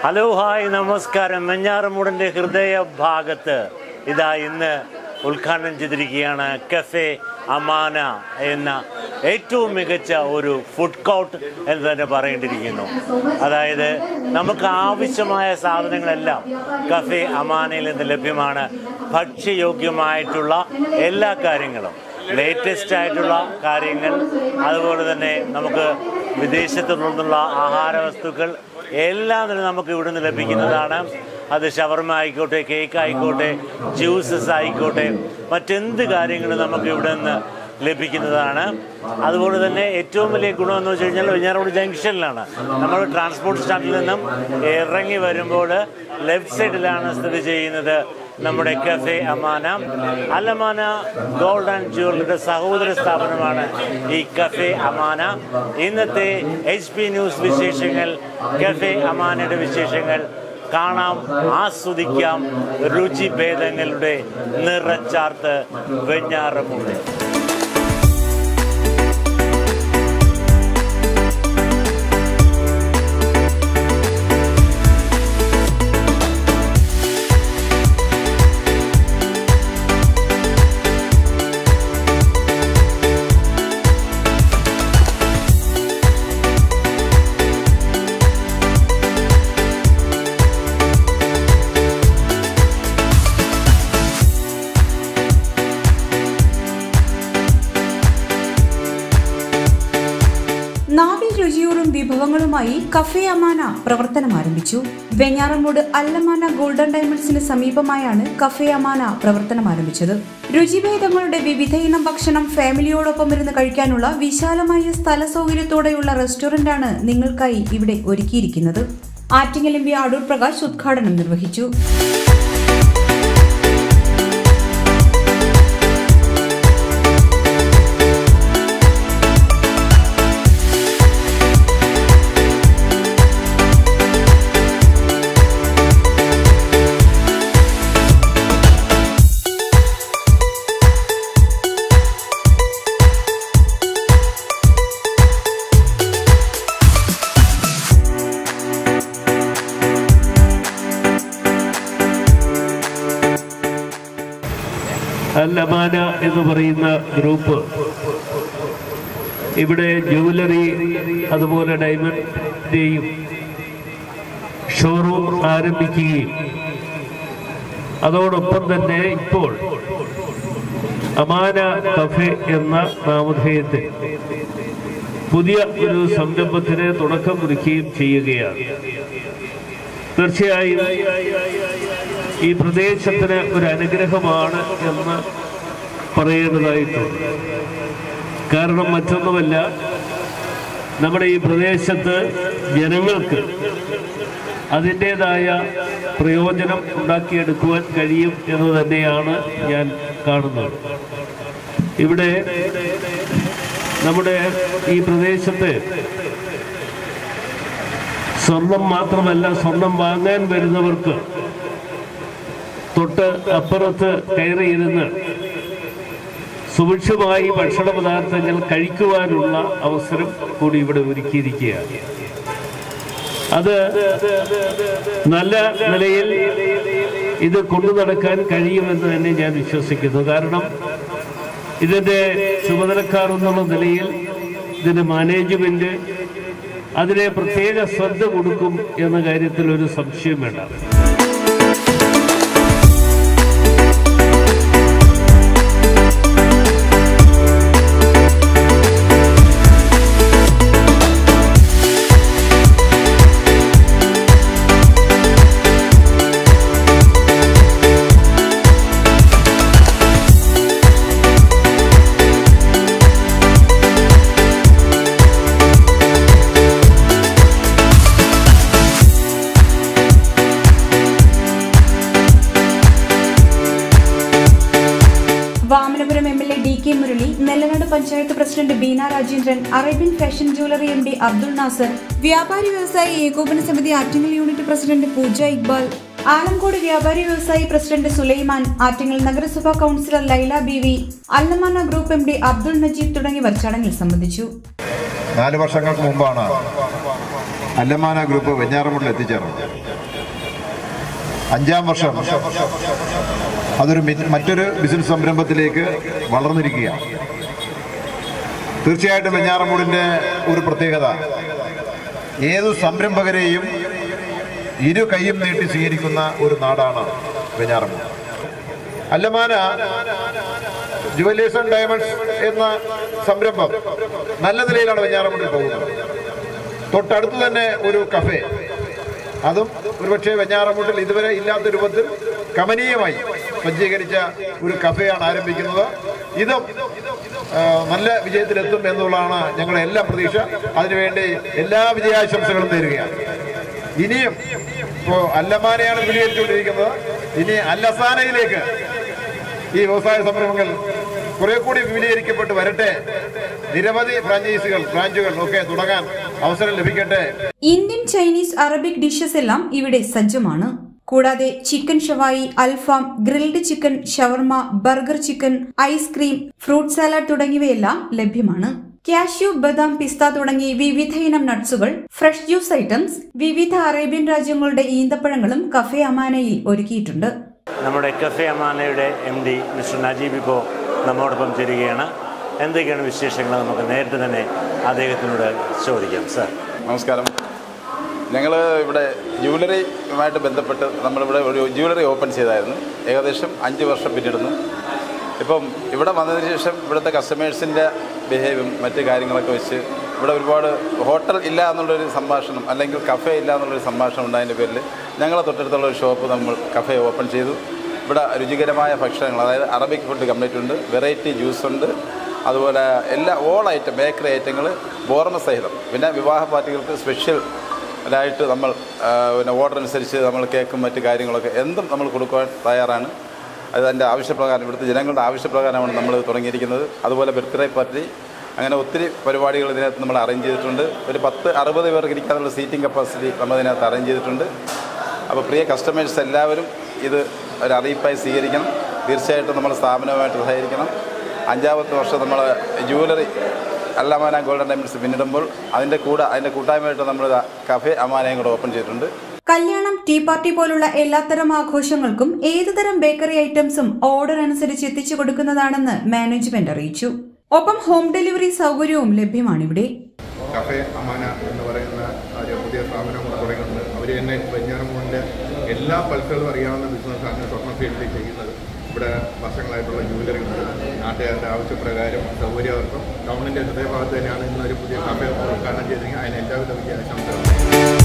Hello hi നമസ്കാരം. വെഞ്ഞാറമൂടിൻ്റെ ഹൃദയ ഭാഗത്ത് ഇതാ ഇന്ന് ഉദ്ഘാടനം ചെയ്തിരിക്കുകയാണ് കഫേ അമാന എന്ന ഏറ്റവും മികച്ച ഒരു ഫുഡ് കോർട്ട് എന്ന് തന്നെ പറയേണ്ടിയിരിക്കുന്നു. അതായത് നമുക്ക് ആവശ്യമായ സാധനങ്ങളെല്ലാം കഫേ അമാനയിൽ നിന്ന് ലഭ്യമാണ്. ഭക്ഷ്യയോഗ്യമായിട്ടുള്ള എല്ലാ കാര്യങ്ങളും, ലേറ്റസ്റ്റ് ആയിട്ടുള്ള കാര്യങ്ങൾ, അതുപോലെ തന്നെ നമുക്ക് വിദേശത്തു നിന്നുള്ള ആഹാര വസ്തുക്കൾ എല്ലാം തന്നെ നമുക്ക് ഇവിടെ നിന്ന് ലഭിക്കുന്നതാണ്. അത് ഷവർമ ആയിക്കോട്ടെ, കേക്ക് ആയിക്കോട്ടെ, ജ്യൂസസ് ആയിക്കോട്ടെ, മറ്റെന്ത് കാര്യങ്ങളും നമുക്ക് ഇവിടെ നിന്ന് ലഭിക്കുന്നതാണ്. അതുപോലെ തന്നെ ഏറ്റവും വലിയ ഗുണമെന്ന് വെച്ച് കഴിഞ്ഞാൽ വെഞ്ഞാറമൂട് ജംഗ്ഷനിലാണ്. നമ്മൾ ട്രാൻസ്പോർട്ട് സ്റ്റാൻഡിൽ നിന്നും ഇറങ്ങി വരുമ്പോൾ ലെഫ്റ്റ് സൈഡിലാണ് സ്ഥിതി ചെയ്യുന്നത് നമ്മുടെ cafe Amana. Alamana gold and ജ്വല്ലറിയുടെ സഹോദര സ്ഥാപനമാണ് ഈ കഫേ അമാന. ഇന്നത്തെ HP ന്യൂസ് വിശേഷങ്ങൾ, കഫേ അമാനയുടെ വിശേഷങ്ങൾ കാണാം, ആസ്വദിക്കാം. രുചിഭേദങ്ങളുടെ നിറച്ചാർത്ത് വെഞ്ഞാറമൂട്. നാവിൽ രുചിയൂറും വിഭവങ്ങളുമായി കഫേ അമാന പ്രവർത്തനം ആരംഭിച്ചു. വെഞ്ഞാറമൂട് അല്ലമാന ഗോൾഡൻ ഡയമണ്ട്സിന് സമീപമായാണ് കഫേ അമാന പ്രവർത്തനം ആരംഭിച്ചത്. രുചിഭേദങ്ങളുടെ വിവിധ ഇനം ഭക്ഷണം ഫാമിലിയോടൊപ്പം ഇരുന്ന് കഴിക്കാനുള്ള വിശാലമായ സ്ഥല സൗകര്യത്തോടെയുള്ള റെസ്റ്റോറന്റാണ് നിങ്ങൾക്കായി ഇവിടെ ഒരുക്കിയിരിക്കുന്നത്. ആറ്റിങ്ങൽ MP അടൂർ പ്രകാശ് ഉദ്ഘാടനം നിർവഹിച്ചു. അല്ലമാന എന്ന് പറയുന്ന ഗ്രൂപ്പ് ഇവിടെ ജ്വല്ലറി അതുപോലെ ഡയമണ്ടിൻ്റെയും ഷോറൂം ആരംഭിക്കുകയും അതോടൊപ്പം തന്നെ ഇപ്പോൾ അമാന കഫേ എന്ന നാമധേയത്തിൽ പുതിയ ഒരു സംരംഭത്തിന് തുടക്കം കുറിക്കുകയും ചെയ്യുകയാണ്. തീർച്ചയായും ഈ പ്രദേശത്തിന് ഒരു അനുഗ്രഹമാണ് എന്ന് പറയേണ്ടതായിട്ടുണ്ട്. കാരണം മറ്റൊന്നുമല്ല, നമ്മുടെ ഈ പ്രദേശത്ത് ജനങ്ങൾക്ക് അതിൻ്റേതായ പ്രയോജനം ഉണ്ടാക്കിയെടുക്കുവാൻ കഴിയും എന്ന് തന്നെയാണ് ഞാൻ കാണുന്നത്. ഇവിടെ നമ്മുടെ ഈ പ്രദേശത്ത് സ്വർണം മാത്രമല്ല, സ്വർണം വാങ്ങാൻ വരുന്നവർക്ക് തൊട്ട് അപ്പുറത്ത് കയറിയിരുന്ന് സുഭിക്ഷമായി ഭക്ഷണ പദാർത്ഥങ്ങൾ കഴിക്കുവാനുള്ള അവസരം കൂടി ഇവിടെ ഒരുക്കിയിരിക്കുകയാണ്. അത് നല്ല നിലയിൽ ഇത് കൊണ്ടു നടക്കാൻ കഴിയുമെന്ന് തന്നെ ഞാൻ വിശ്വസിക്കുന്നു. കാരണം ഇതിൻ്റെ ചുമതലക്കാർ എന്നുള്ള നിലയിൽ ഇതിൻ്റെ മാനേജ്മെന്റ് അതിനെ പ്രത്യേക ശ്രദ്ധ കൊടുക്കും എന്ന കാര്യത്തിൽ ഒരു സംശയം വേണ്ട. Vamanapuram MLA DK Murali, Nellanad panchayat president Beena Rajendran, Arabian fashion jewellery MD Abdul Nasar, വ്യാപാരി വ്യവസായി ഏകോപന സമിതി ആറ്റിങ്ങൽ യൂണിറ്റ് പ്രസിഡന്റ് പൂജ ഇക്ബാൽ, ആലങ്കോട് വ്യാപാരി വ്യവസായി പ്രസിഡന്റ് സുലൈമാൻ, ആറ്റിങ്ങൽ നഗരസഭാ councillor Laila Beevi, Allamana group MD Abdul Najeeb തുടങ്ങിയവർ ചടങ്ങിൽ സംബന്ധിച്ചു. 4 വർഷങ്ങൾക്ക് മുമ്പാണ് അല്ലമാന ഗ്രൂപ്പ് വെഞ്ഞാറമൂടിൽ എത്തിച്ചേർന്നത്. 5-ാം വർഷം അതൊരു മറ്റൊരു ബിസിനസ് സംരംഭത്തിലേക്ക് വളർന്നിരിക്കുകയാണ്. തീർച്ചയായിട്ടും വെഞ്ഞാറമൂടിൻ്റെ ഒരു പ്രത്യേകത, ഏതു സംരംഭകരെയും ഇരു കൈയും നീട്ടി സ്വീകരിക്കുന്ന ഒരു നാടാണ് Venjaramoodu. Allamana jewellers and diamonds എന്ന സംരംഭം നല്ല നിലയിലാണ് വെഞ്ഞാറമൂടിൽ പോകുന്നത്. തൊട്ടടുത്ത് തന്നെ ഒരു കഫേ, അതും ഒരുപക്ഷെ വെഞ്ഞാറമൂട്ടിൽ ഇതുവരെ ഇല്ലാത്ത രൂപത്തിൽ കമനീയമായി സജ്ജീകരിച്ച ഒരു കഫേയാണ് ആരംഭിക്കുന്നത്. ഇതും നല്ല വിജയത്തിലെത്തും എന്നുള്ളതാണ് ഞങ്ങളുടെ എല്ലാ പ്രതീക്ഷ. അതിനുവേണ്ടി എല്ലാ വിജയാശംസകളും നേരുകയാണ്. ഇനിയും ഇപ്പോൾ അല്ലമാനയാണ് വിപുലീകരിച്ചുകൊണ്ടിരിക്കുന്നത്. ഇനി അല്ലസാനയിലേക്ക് ഈ വ്യവസായ സംരംഭങ്ങൾ കുറെ കൂടി വിപുലീകരിക്കപ്പെട്ട് വരട്ടെ. നിരവധി ബ്രാഞ്ചുകൾ ഒക്കെ തുടങ്ങാൻ അവസരം ലഭിക്കട്ടെ. ഇന്ത്യൻ, ചൈനീസ്, അറബിക് ഡിഷസ് എല്ലാം ഇവിടെ സജ്ജമാണ്. കൂടാതെ ചിക്കൻ ഷവായി, അൽഫാം, grilled chicken, shawarma, burger chicken, ice cream, fruit salad തുടങ്ങിയവയെല്ലാം ലഭ്യമാണ്. കാഷ്യൂ, ബദാം, പിസ്ത തുടങ്ങി വിവിധ ഇനം നട്ട്സുകൾ, ഫ്രഷ് ജ്യൂസ് ഐറ്റംസ്, വിവിധ അറേബ്യൻ രാജ്യങ്ങളുടെ ഈന്തപ്പഴങ്ങളും കഫേ അമാനയിൽ ഒരുക്കിയിട്ടുണ്ട്. നമ്മുടെ കഫേ അമാനയുടെ MD മിസ്റ്റർ നജീബ് ഇപ്പോൾ നമ്മോടൊപ്പം ചേരുകയാണ്. എന്തൊക്കെയാണ് വിശേഷങ്ങൾ? നമുക്ക് നേരിട്ട് തന്നെ അദ്ദേഹത്തിനോട് ചോദിക്കാം. സർ നമസ്കാരം. ഞങ്ങൾ ഇവിടെ ജുവലറിയുമായിട്ട് ബന്ധപ്പെട്ട് നമ്മളിവിടെ ഒരു ജുവലറി ഓപ്പൺ ചെയ്തായിരുന്നു. ഏകദേശം 5 വർഷം പിന്നിടുന്നു. ഇപ്പം ഇവിടെ വന്നതിന് ശേഷം ഇവിടുത്തെ കസ്റ്റമേഴ്സിൻ്റെ ബിഹേവിയറും മറ്റ് കാര്യങ്ങളൊക്കെ വെച്ച് ഇവിടെ ഒരുപാട് ഹോട്ടൽ ഇല്ല എന്നുള്ളൊരു സംഭാഷണം, അല്ലെങ്കിൽ കഫേ ഇല്ല എന്നുള്ളൊരു സംഭാഷണം ഉണ്ടായതിൻ്റെ പേരിൽ ഞങ്ങളെ തൊട്ടടുത്തുള്ള ഒരു ഷോപ്പ് നമ്മൾ കഫേ ഓപ്പൺ ചെയ്തു. ഇവിടെ രുചികരമായ ഭക്ഷണങ്ങൾ, അതായത് അറബിക് ഫുഡ് കംപ്ലീറ്റ് ഉണ്ട്, വെറൈറ്റി ജ്യൂസ് ഉണ്ട്, അതുപോലെ ഓൾ ഐറ്റം ബേക്കറി ഐറ്റങ്ങൾ ഓർമ്മ സഹിതം. പിന്നെ വിവാഹ പാർട്ടികൾക്ക് സ്പെഷ്യലായിട്ട് നമ്മൾ ഓർഡർ അനുസരിച്ച് നമ്മൾ കേക്കും മറ്റ് കാര്യങ്ങളൊക്കെ എന്തും നമ്മൾ കൊടുക്കുവാൻ തയ്യാറാണ്. അത് എൻ്റെ ആവശ്യപ്രകാരം, ഇവിടുത്തെ ജനങ്ങളുടെ ആവശ്യപ്രകാരമാണ് നമ്മൾ തുടങ്ങിയിരിക്കുന്നത്. അതുപോലെ ബർത്ത്ഡേ പാർട്ടി, അങ്ങനെ ഒത്തിരി പരിപാടികൾ ഇതിനകത്ത് നമ്മൾ അറേഞ്ച് ചെയ്തിട്ടുണ്ട്. ഒരു 10-60 പേർക്ക് ഇരിക്കാനുള്ള സീറ്റിംഗ് കപ്പാസിറ്റി നമ്മൾ ഇതിനകത്ത് അറേഞ്ച് ചെയ്തിട്ടുണ്ട്. അപ്പോൾ പ്രിയ കസ്റ്റമേഴ്സ് എല്ലാവരും ഇത് ഒരു അറിയിപ്പായി സ്വീകരിക്കണം. തീർച്ചയായിട്ടും നമ്മൾ സ്ഥാപനവുമായിട്ട് സഹകരിക്കണം. 5ാമത്തെ വർഷം നമ്മൾ ജുവലറി അല്ലമാന ഗോൾഡൻ ഡയമണ്ട്സ് പിന്നിടുമ്പോൾ അതിൻ്റെ കൂട്ടായ്മയായിട്ട് നമ്മൾ കഫേ അമാനയും കൂടെ ഓപ്പൺ ചെയ്തിട്ടുണ്ട്. കല്യാണം, ടീ പാർട്ടി പോലുള്ള എല്ലാത്തരം ആഘോഷങ്ങൾക്കും ഏതുതരം ബേക്കറി ഐറ്റംസും ഓർഡർ അനുസരിച്ച് എത്തിച്ചു കൊടുക്കുന്നതാണെന്ന് മാനേജ്മെന്റ് അറിയിച്ചു. ഒപ്പം ഹോം ഡെലിവറി സൗകര്യവും ലഭ്യമാണിവിടെ. കഫേ അമാന എന്ന് പറയുന്ന ഒരു പുതിയ സ്ഥാപനം തുടങ്ങിയിട്ടുണ്ട്. അവർ തന്നെ വെഞ്ഞാറമൂടിൻ്റെ എല്ലാ പൾസുകളും അറിയാവുന്ന ബിസിനസ്സാണ് സ്വർണ്ണ ഫീൽഡിൽ ചെയ്യുന്നത്. ഇവിടെ വർഷങ്ങളായിട്ടുള്ള ജുവലറി ഉണ്ട്. നാട്ടുകാരുടെ ആവശ്യപ്രകാരം സൗകര്യാർത്ഥം ടൗണിൻ്റെ ഹൃദയഭാഗത്ത് തന്നെയാണ് ഇന്നൊരു പുതിയ കഫേ ഉദ്ഘാടനം ചെയ്തിരിക്കുന്നത്. അതിന് എല്ലാവിധ വിജയാശംസകളും.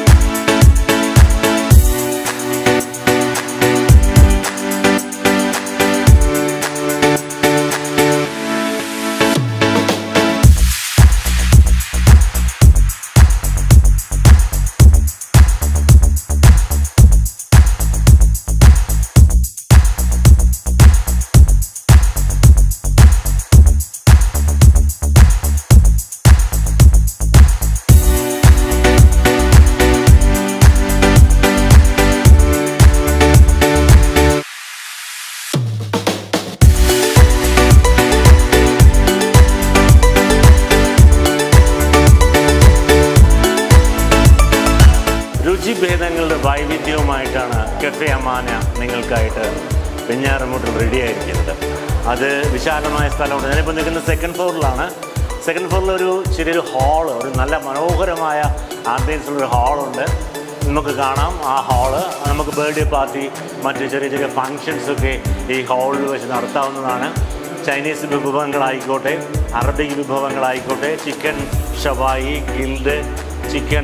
രുചിഭേദങ്ങളുടെ വൈവിധ്യവുമായിട്ടാണ് കഫേ അമാന നിങ്ങൾക്കായിട്ട് വെഞ്ഞാറമൂട്ടിൽ റെഡിയായിരിക്കുന്നത്. അത് വിശാലമായ സ്ഥലമുണ്ട്. ഞാനിപ്പോൾ നിൽക്കുന്ന സെക്കൻഡ് ഫ്ലോറിലാണ്. സെക്കൻഡ് ഫ്ലോറിൽ ഒരു ചെറിയൊരു ഹാള്, ഒരു നല്ല മനോഹരമായ ആംബിയൻസുള്ളൊരു ഹാളുണ്ട്. നമുക്ക് കാണാം. ആ ഹാള് നമുക്ക് ബർത്ത്ഡേ പാർട്ടി, മറ്റ് ചെറിയ ചെറിയ ഫങ്ഷൻസൊക്കെ ഈ ഹാളിൽ വെച്ച് നടത്താവുന്നതാണ്. ചൈനീസ് വിഭവങ്ങളായിക്കോട്ടെ, അറബിക് വിഭവങ്ങളായിക്കോട്ടെ, ചിക്കൻ ഷവായി, ഗ്രിൽഡ് ചിക്കൻ,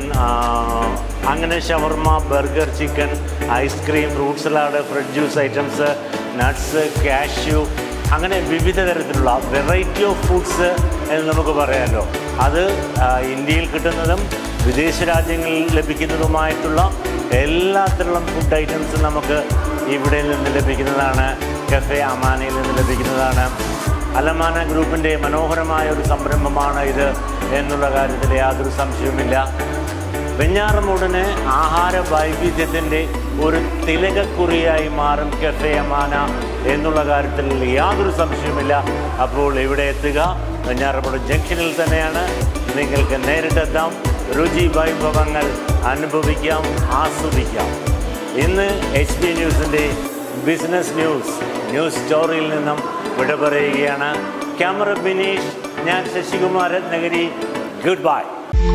അങ്ങനെ shawarma, burger chicken, ice cream, fruit salad, fresh juice items, nuts, cashew, അങ്ങനെ വിവിധ തരത്തിലുള്ള വെറൈറ്റി ഓഫ് ഫുഡ്സ് എന്ന് നമുക്ക് പറയാമല്ലോ. അത് ഇന്ത്യയിൽ കിട്ടുന്നതും വിദേശ രാജ്യങ്ങളിൽ ലഭിക്കുന്നതുമായിട്ടുള്ള എല്ലാത്തരം ഫുഡ് ഐറ്റംസും നമുക്ക് ഇവിടെ നിന്ന് ലഭിക്കുന്നതാണ്. കഫേ അമാനയിൽ നിന്ന് ലഭിക്കുന്നതാണ്. അല്ലമാന ഗ്രൂപ്പിൻ്റെ മനോഹരമായ ഒരു സംരംഭമാണ് ഇത് എന്നുള്ള കാര്യത്തിൽ യാതൊരു സംശയവുമില്ല. വെഞ്ഞാറമൂടിന് ആഹാര വൈവിധ്യത്തിൻ്റെ ഒരു തിലകക്കുറിയായി മാറും കഫേ അമാന എന്നുള്ള കാര്യത്തിൽ യാതൊരു സംശയവുമില്ല. അപ്പോൾ ഇവിടെ എത്തുക, വെഞ്ഞാറമൂട് ജംഗ്ഷനിൽ തന്നെയാണ്. നിങ്ങൾക്ക് നേരിട്ടെത്താം, രുചി വൈഭവങ്ങൾ അനുഭവിക്കാം, ആസ്വദിക്കാം. ഇന്ന് HP ന്യൂസിൻ്റെ ബിസിനസ് ന്യൂസ് സ്റ്റോറിയിൽ നിന്നും വിട പറയുകയാണ്. ക്യാമറ ബിനീഷ്, ഞാൻ ശശികുമാർ രത്നഗിരി. Good bye.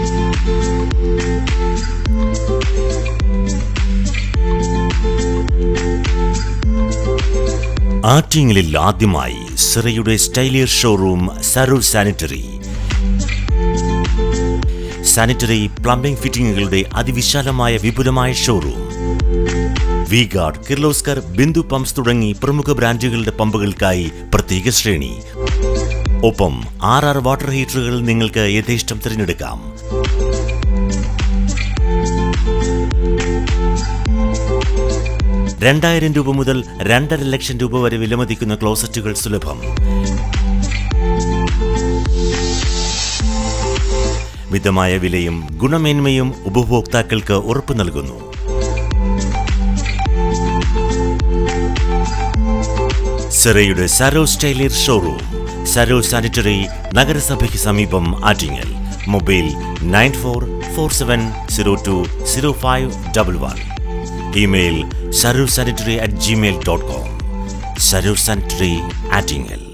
ആറ്റിങ്ങലിൽ ആദ്യമായി സിറയുടെ സ്റ്റൈലിയർ ഷോറൂം സരൂർ സാനിറ്ററി പ്ലംബിംഗ് ഫിറ്റിംഗുകളുടെ അതിവിശാലമായ വിപുലമായ showroom. V Guard, Kirloskar, Bindu pumps തുടങ്ങി പ്രമുഖ ബ്രാൻഡുകളുടെ പമ്പുകൾക്കായി പ്രത്യേക ശ്രേണി. ഒപ്പം 6 വാട്ടർ ഹീറ്ററുകൾ നിങ്ങൾക്ക് യഥേഷ്ടം തിരഞ്ഞെടുക്കാം. ₹2,000 മുതൽ 2.5 ലക്ഷം വരെ വിലമതിക്കുന്ന ക്ലോസറ്റുകൾ സുലഭം. മിതമായ വിലയും ഗുണമേന്മയും ഉപഭോക്താക്കൾക്ക് ഉറപ്പു നൽകുന്നു. സിറയുടെ സരോ സ്റ്റൈലിയർ ഷോറൂം, സരോ സാനിറ്ററി, നഗരസഭയ്ക്ക് സമീപം, Attingal. Mobile 9447020511. Email sarursanitary@gmail.com. Sarur Sanitary, Attingal.